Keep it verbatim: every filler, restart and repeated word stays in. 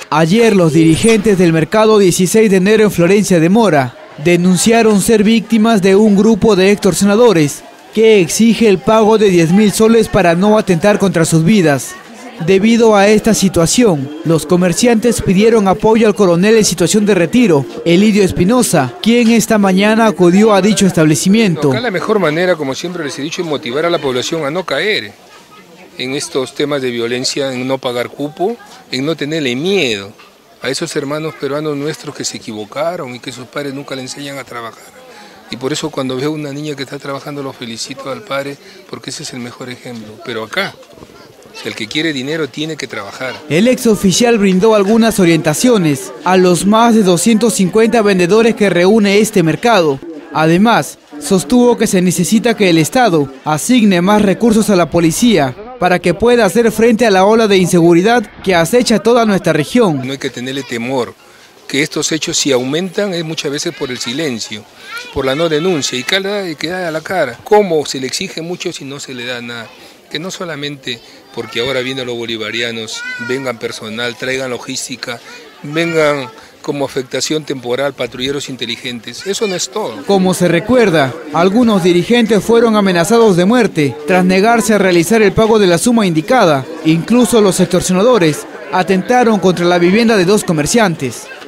Ayer los dirigentes del mercado dieciséis de enero en Florencia de Mora denunciaron ser víctimas de un grupo de extorsionadores que exige el pago de diez mil soles para no atentar contra sus vidas. Debido a esta situación, los comerciantes pidieron apoyo al coronel en situación de retiro, Elidio Espinosa, quien esta mañana acudió a dicho establecimiento. Acá la mejor manera, como siempre les he dicho, es motivar a la población a no caer en estos temas de violencia, en no pagar cupo, en no tenerle miedo a esos hermanos peruanos nuestros que se equivocaron y que sus padres nunca le enseñan a trabajar. Y por eso cuando veo una niña que está trabajando lo felicito al padre, porque ese es el mejor ejemplo. Pero acá, el que quiere dinero tiene que trabajar. El ex oficial brindó algunas orientaciones a los más de doscientos cincuenta vendedores que reúne este mercado. Además, sostuvo que se necesita que el Estado asigne más recursos a la policía para que pueda hacer frente a la ola de inseguridad que acecha toda nuestra región. No hay que tenerle temor, que estos hechos si aumentan es muchas veces por el silencio, por la no denuncia y cada que da a la cara. ¿Cómo se le exige mucho si no se le da nada? Que no solamente porque ahora vienen los bolivarianos, vengan personal, traigan logística, vengan como afectación temporal patrulleros inteligentes. Eso no es todo. Como se recuerda, algunos dirigentes fueron amenazados de muerte tras negarse a realizar el pago de la suma indicada. Incluso los extorsionadores atentaron contra la vivienda de dos comerciantes.